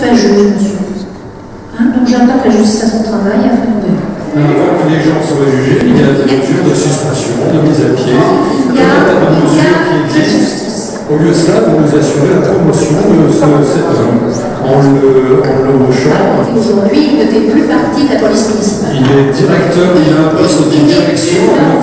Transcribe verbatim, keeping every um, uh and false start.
tapageux, monsieur. Hein, donc j'attends que la justice à son travail et après on verra. Avant que les gens soient jugés, il y a des mesures de suspension, de mise à pied, Il y a, un tas de il y a mesures qui la existent. justice. Au lieu de cela, vous nous assurez la promotion de ce, cet homme en le, en le hochant. Aujourd'hui, il ne fait plus partie de la police municipale. Il est directeur, il a un poste de direction.